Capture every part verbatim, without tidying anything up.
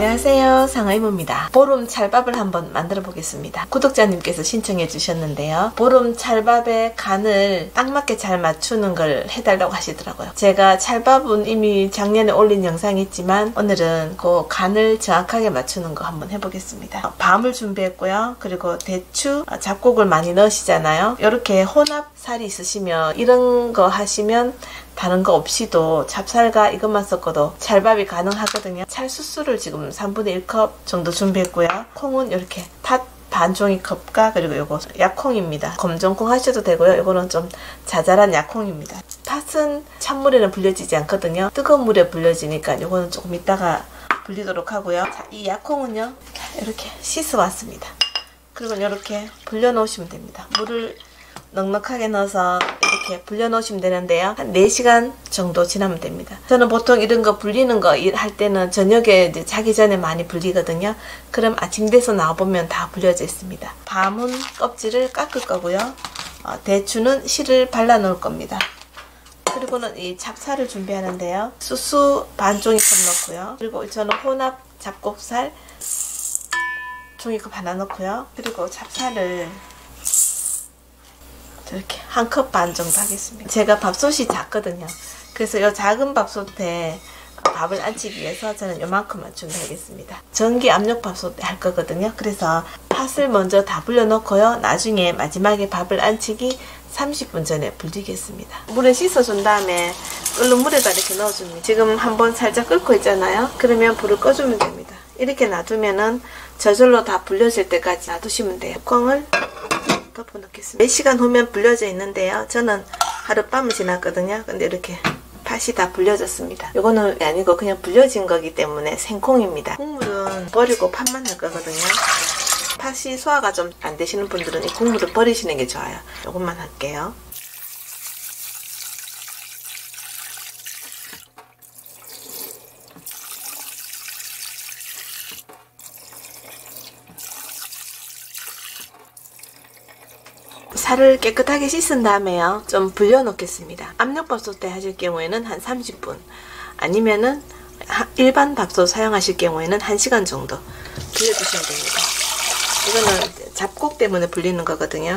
안녕하세요, 상어이모입니다. 보름 찰밥을 한번 만들어 보겠습니다. 구독자님께서 신청해 주셨는데요. 보름 찰밥의 간을 딱 맞게 잘 맞추는 걸 해달라고 하시더라고요. 제가 찰밥은 이미 작년에 올린 영상이 있지만 오늘은 그 간을 정확하게 맞추는 거 한번 해보겠습니다. 밤을 준비했고요. 그리고 대추, 잡곡을 많이 넣으시잖아요. 이렇게 혼합살이 있으시면 이런 거 하시면 다른 거 없이도 찹쌀과 이것만 섞어도 찰밥이 가능하거든요. 찰수수를 지금 삼분의 일 컵 정도 준비했고요. 콩은 이렇게 팥 반 종이컵과 그리고 요거 약콩입니다. 검정콩 하셔도 되고요. 요거는 좀 자잘한 약콩입니다. 팥은 찬물에는 불려지지 않거든요. 뜨거운 물에 불려지니까 요거는 조금 이따가 불리도록 하고요. 자, 이 약콩은요 이렇게 씻어 왔습니다. 그리고 이렇게 불려 놓으시면 됩니다. 물을 넉넉하게 넣어서 이렇게 불려 놓으시면 되는데요. 한 네 시간 정도 지나면 됩니다. 저는 보통 이런 거 불리는 거 할 때는 저녁에 이제 자기 전에 많이 불리거든요. 그럼 아침 돼서 나와보면 다 불려져 있습니다. 밤은 껍질을 깎을 거고요. 어, 대추는 실을 발라 놓을 겁니다. 그리고는 이 찹쌀을 준비하는데요. 수수 반 종이컵 넣고요. 그리고 저는 혼합 잡곡살 종이컵 하나 넣고요. 그리고 찹쌀을 이렇게 한 컵 반 정도 하겠습니다. 제가 밥솥이 작거든요. 그래서 이 작은 밥솥에 밥을 안치기 위해서 저는 요만큼만 준비하겠습니다. 전기 압력 밥솥에 할 거거든요. 그래서 팥을 먼저 다 불려 놓고요. 나중에 마지막에 밥을 안치기 삼십 분 전에 불리겠습니다. 물에 씻어준 다음에 끓는 물에다 이렇게 넣어줍니다. 지금 한번 살짝 끓고 있잖아요. 그러면 불을 꺼주면 됩니다. 이렇게 놔두면은 저절로 다 불려질 때까지 놔두시면 돼요. 뚜껑을 덮어 놓겠습니다. 네 시간 후면 불려져 있는데요. 저는 하룻밤을 지났거든요. 근데 이렇게 팥이 다 불려졌습니다. 이거는 아니고 그냥 불려진 거기 때문에 생콩입니다. 국물은 버리고 팥만 넣을 거거든요. 팥이 소화가 좀 안 되시는 분들은 이 국물을 버리시는 게 좋아요. 이것만 할게요. 살을 깨끗하게 씻은 다음에요. 좀 불려 놓겠습니다. 압력밥솥에 하실 경우에는 한 삼십 분 아니면은 일반 밥솥 사용하실 경우에는 한 시간 정도 불려주시면 됩니다. 이거는 잡곡 때문에 불리는 거거든요.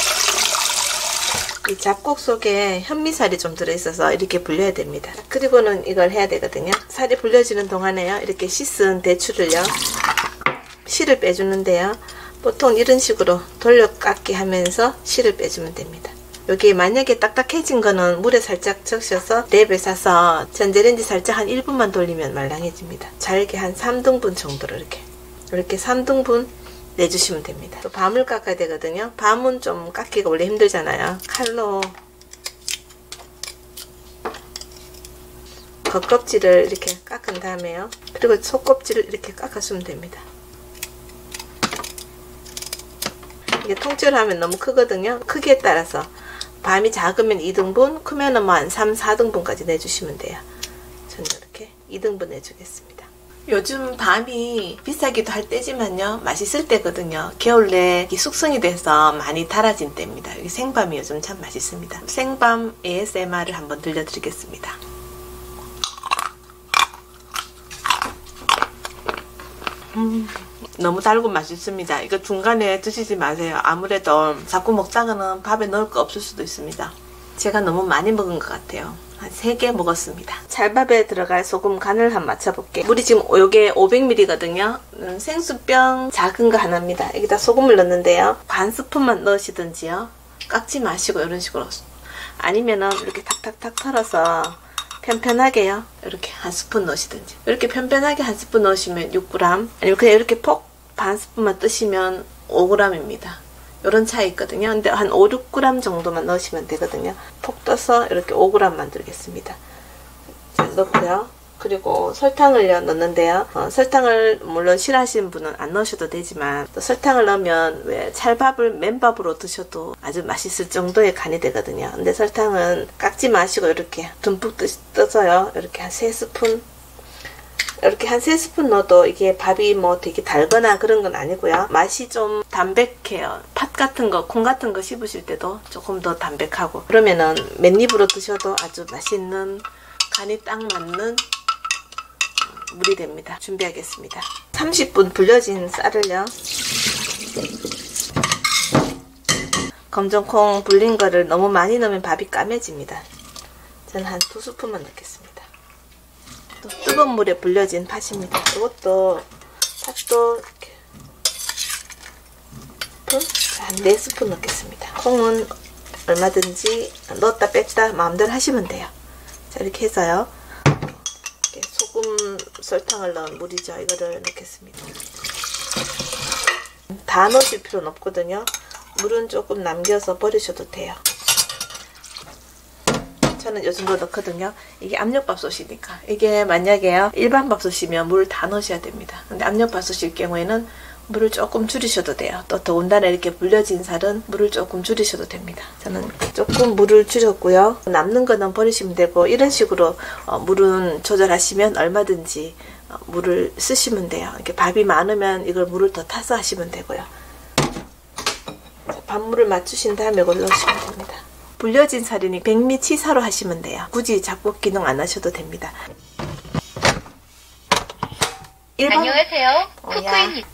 이 잡곡 속에 현미살이 좀 들어있어서 이렇게 불려야 됩니다. 그리고는 이걸 해야 되거든요. 살이 불려지는 동안에요. 이렇게 씻은 대추를요. 실을 빼주는데요. 보통 이런 식으로 돌려깎기 하면서 실을 빼주면 됩니다. 여기 만약에 딱딱해진 거는 물에 살짝 적셔서 랩에 싸서 전자레인지 살짝 한 일 분만 돌리면 말랑해집니다. 잘게 한 삼 등분 정도로 이렇게 이렇게 삼 등분 내주시면 됩니다. 또 밤을 깎아야 되거든요. 밤은 좀 깎기가 원래 힘들잖아요. 칼로 겉껍질을 이렇게 깎은 다음에요. 그리고 속껍질을 이렇게 깎아주면 됩니다. 이게 통째로 하면 너무 크거든요. 크기에 따라서 밤이 작으면 이 등분, 크면은 뭐 한 삼, 사 등분까지 내주시면 돼요. 저는 이렇게 이 등분 내주겠습니다. 요즘 밤이 비싸기도 할 때지만요. 맛있을 때거든요. 겨울에 숙성이 돼서 많이 달아진 때입니다. 여기 생밤이 요즘 참 맛있습니다. 생밤 에이에스엠알을 한번 들려드리겠습니다. 음. 너무 달고 맛있습니다. 이거 중간에 드시지 마세요. 아무래도 자꾸 먹다가는 밥에 넣을 거 없을 수도 있습니다. 제가 너무 많이 먹은 것 같아요. 한 세 개 먹었습니다. 찰밥에 들어갈 소금 간을 한번 맞춰볼게요. 물이 지금 요게 오백 밀리리거든요. 음, 생수병 작은 거 하나입니다. 여기다 소금을 넣는데요. 반 스푼만 넣으시든지요. 깎지 마시고 이런 식으로 아니면은 이렇게 탁탁탁 털어서 편편하게요. 이렇게 한 스푼 넣으시든지 이렇게 편편하게 한 스푼 넣으시면 육 그램 아니면 그냥 이렇게 폭 반 스푼만 뜨시면 오 그램입니다. 이런 차이 있거든요. 근데 한 오, 육 그램 정도만 넣으시면 되거든요. 폭 떠서 이렇게 오 그램 만들겠습니다. 자, 넣고요. 그리고 설탕을 넣는데요. 어, 설탕을 물론 싫어하시는 분은 안 넣으셔도 되지만 또 설탕을 넣으면 왜 찰밥을 맨밥으로 드셔도 아주 맛있을 정도의 간이 되거든요. 근데 설탕은 깎지 마시고 이렇게 듬뿍 떠서요. 이렇게 한 세 스푼 이렇게 한 세 스푼 넣어도 이게 밥이 뭐 되게 달거나 그런 건 아니고요. 맛이 좀 담백해요. 팥 같은 거, 콩 같은 거 씹으실 때도 조금 더 담백하고 그러면은 맨입으로 드셔도 아주 맛있는 간이 딱 맞는 물이 됩니다. 준비하겠습니다. 삼십 분 불려진 쌀을요. 검정콩 불린 거를 너무 많이 넣으면 밥이 까매집니다. 저는 한 두 스푼만 넣겠습니다. 또 뜨거운 물에 불려진 팥입니다. 이것도 팥도 이렇게 한 네 스푼 넣겠습니다. 콩은 얼마든지 넣었다 뺐다 마음대로 하시면 돼요. 자, 이렇게 해서요. 이렇게 소금, 설탕을 넣은 물이죠. 이거를 넣겠습니다. 다 넣으실 필요는 없거든요. 물은 조금 남겨서 버리셔도 돼요. 저는 요 정도 넣거든요. 이게 압력밥솥이니까. 이게 만약에요, 일반 밥솥이면 물을 다 넣으셔야 됩니다. 근데 압력밥솥일 경우에는 물을 조금 줄이셔도 돼요. 또 더군다나 이렇게 불려진 쌀은 물을 조금 줄이셔도 됩니다. 저는 조금 물을 줄였고요. 남는 거는 버리시면 되고, 이런 식으로 어, 물은 조절하시면 얼마든지 어, 물을 쓰시면 돼요. 이렇게 밥이 많으면 이걸 물을 더 타서 하시면 되고요. 밥물을 맞추신 다음에 이걸 넣으시면 됩니다. 불려진 쌀이니 백미 치사로 하시면 돼요. 굳이 잡곡 기능 안 하셔도 됩니다. 일반... 안녕하세요. 어, 쿠쿠입니다.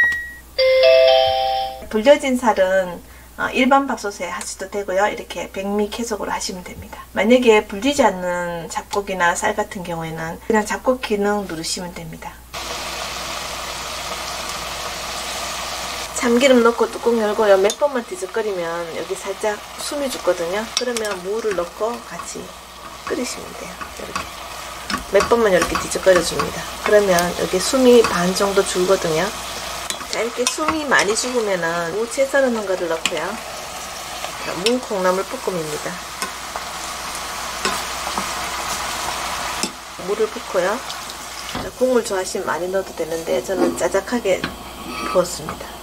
불려진 쌀은 어, 일반 밥솥에 하셔도 되고요. 이렇게 백미 계속으로 하시면 됩니다. 만약에 불리지 않는 잡곡이나 쌀 같은 경우에는 그냥 잡곡 기능 누르시면 됩니다. 참기름 넣고 뚜껑 열고요. 몇 번만 뒤적거리면 여기 살짝 숨이 죽거든요. 그러면 무를 넣고 같이 끓이시면 돼요. 이렇게 몇 번만 이렇게 뒤적거려 줍니다. 그러면 여기 숨이 반 정도 줄거든요. 자, 이렇게 숨이 많이 죽으면은 무 채 썰어놓은 거를 넣고요. 무 콩나물 볶음입니다. 물을 붓고요. 자, 국물 좋아하시면 많이 넣어도 되는데 저는 짜작하게 부었습니다.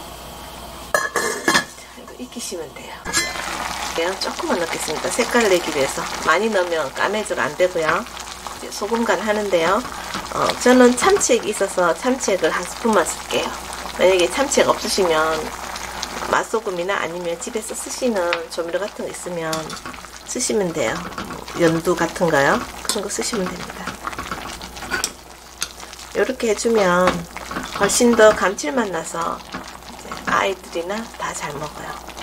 익히시면 돼요. 그냥 조금만 넣겠습니다. 색깔 내기 위해서. 많이 넣으면 까매져가 안 되고요. 이제 소금 간 하는데요. 어, 저는 참치액이 있어서 참치액을 한 스푼만 쓸게요. 만약에 참치액 없으시면 맛소금이나 아니면 집에서 쓰시는 조미료 같은 거 있으면 쓰시면 돼요. 연두 같은 거요. 그런 거 쓰시면 됩니다. 이렇게 해주면 훨씬 더 감칠맛 나서 아이들이나 다 잘 먹어요.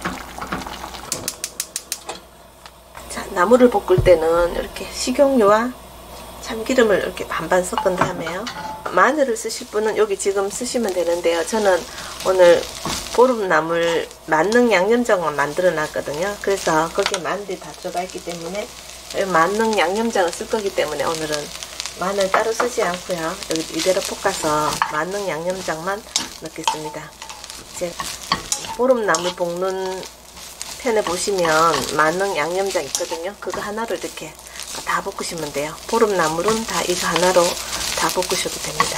자, 나물을 볶을 때는 이렇게 식용유와 참기름을 이렇게 반반 섞은 다음에요. 마늘을 쓰실 분은 여기 지금 쓰시면 되는데요. 저는 오늘 보름나물 만능 양념장만 만들어 놨거든요. 그래서 거기에 마늘이 다 들어가 있기 때문에 만능 양념장을 쓸 거기 때문에 오늘은 마늘 따로 쓰지 않고요. 여기 이대로 볶아서 만능 양념장만 넣겠습니다. 이제 보름나물 볶는 편에 보시면 만능 양념장 있거든요. 그거 하나로 이렇게 다 볶으시면 돼요. 보름나물은 다 이거 하나로 다 볶으셔도 됩니다.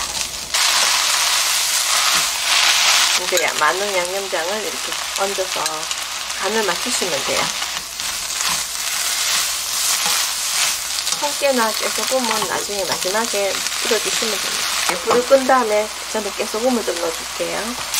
이제 만능 양념장을 이렇게 얹어서 간을 맞추시면 돼요. 통깨나 깨소금은 나중에 마지막에 뿌려주시면 됩니다. 불을 끈 다음에 저는 깨소금을 좀 넣어줄게요.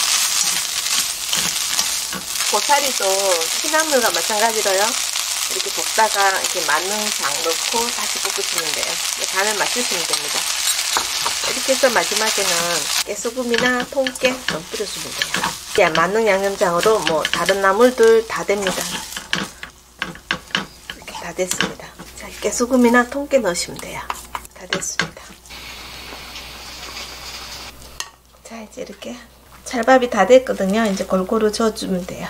고사리도 피나물과 마찬가지로요. 이렇게 볶다가 이렇게 만능장 넣고 다시 볶으시면 돼요. 간을 맞추시면 됩니다. 이렇게 해서 마지막에는 깨소금이나 통깨 좀 뿌려주면 돼요. 예, 만능 양념장으로 뭐 다른 나물들 다 됩니다. 이렇게 다 됐습니다. 자, 깨소금이나 통깨 넣으시면 돼요. 다 됐습니다. 자, 이제 이렇게 찰밥이 다 됐거든요. 이제 골고루 저어주면 돼요.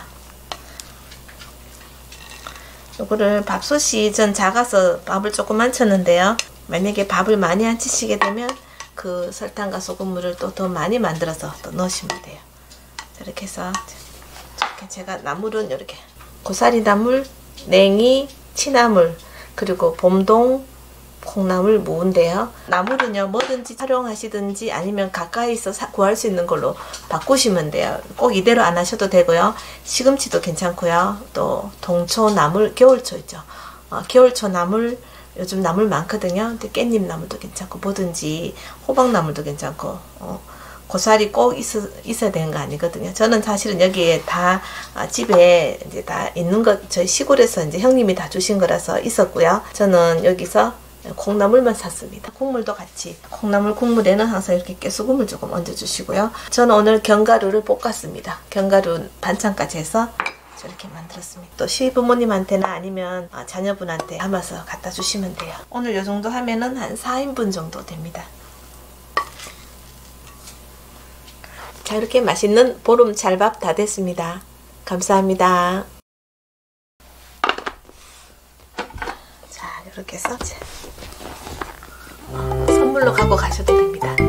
요거를 밥솥이 전 작아서 밥을 조금만 쳤는데요. 만약에 밥을 많이 안 치시게 되면 그 설탕과 소금물을 또 더 많이 만들어서 또 넣으시면 돼요. 이렇게 해서 이렇게 제가 나물은 이렇게 고사리 나물, 냉이, 취나물, 그리고 봄동, 콩나물, 무인데요. 나물은요 뭐든지 활용하시든지 아니면 가까이서 사, 구할 수 있는 걸로 바꾸시면 돼요. 꼭 이대로 안 하셔도 되고요. 시금치도 괜찮고요. 또 동초 나물, 겨울초 있죠. 어, 겨울초 나물 요즘 나물 많거든요. 근데 깻잎 나물도 괜찮고 뭐든지 호박나물도 괜찮고 어, 고사리 꼭 있어, 있어야 되는 거 아니거든요. 저는 사실은 여기에 다 아, 집에 이제 다 있는 것 저희 시골에서 이제 형님이 다 주신 거라서 있었고요. 저는 여기서 콩나물만 샀습니다. 국물도 같이. 콩나물 국물에는 항상 이렇게 깨소금을 조금 얹어주시고요. 저는 오늘 견과류를 볶았습니다. 견과류 반찬까지 해서 저렇게 만들었습니다. 또 시부모님한테나 아니면 자녀분한테 담아서 갖다 주시면 돼요. 오늘 이 정도 하면은 한 사 인분 정도 됩니다. 자, 이렇게 맛있는 보름찰밥 다 됐습니다. 감사합니다. 자, 이렇게 해서 선물로 갖고 가셔도 됩니다.